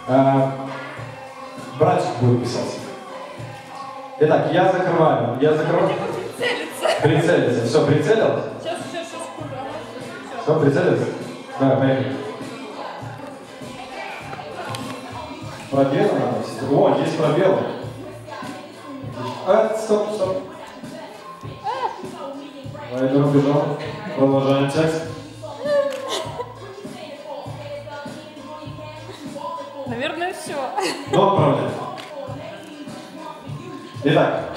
Братик будет писать. Итак, я закрываю. Прицелиться. Все, прицелил? Сейчас. Все, прицелился? Давай, поехали. Пробелы надо. О, есть пробелы. Стоп. Вайдер убежал. Продолжаем текст. Наверное, все. Ну, отправляй. Итак,